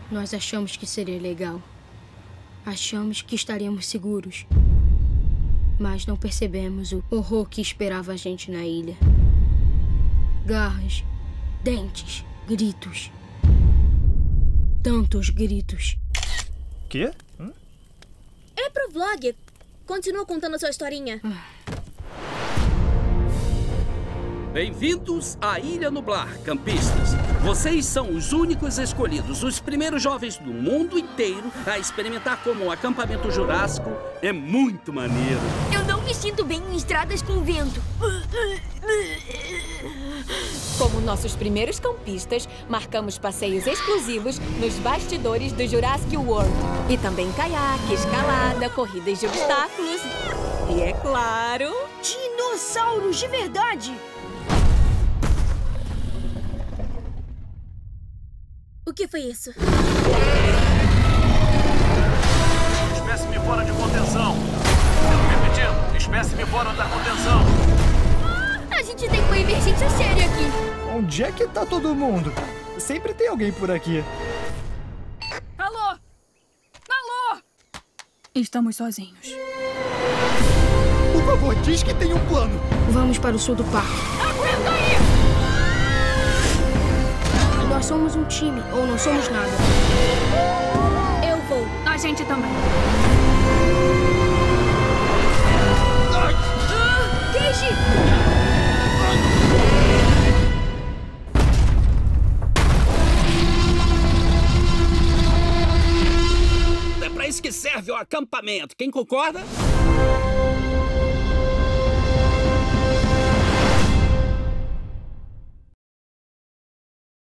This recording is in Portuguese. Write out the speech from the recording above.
Nós achamos que seria legal. Achamos que estaríamos seguros. Mas não percebemos o horror que esperava a gente na ilha. Garras, dentes, gritos. Tantos gritos. Quê? É pro vlog. Continua contando sua historinha. Bem-vindos à Ilha Nublar, campistas. Vocês são os únicos escolhidos, os primeiros jovens do mundo inteiro a experimentar como o acampamento jurássico é muito maneiro. Eu não me sinto bem em estradas com vento. Como nossos primeiros campistas, marcamos passeios exclusivos nos bastidores do Jurassic World. E também caiaque, escalada, corridas de obstáculos e, é claro... Dinossauros de verdade! O que foi isso? Espécime fora de contenção. Repetindo, espécime fora da contenção. A gente tem uma emergência séria aqui. Onde é que tá todo mundo? Sempre tem alguém por aqui. Alô? Alô? Estamos sozinhos. Por favor, diz que tem um plano. Vamos para o sul do parque. Aguenta aí! Nós somos um time, ou não somos nada. Eu vou. A gente também. Casey! É pra isso que serve o acampamento. Quem concorda?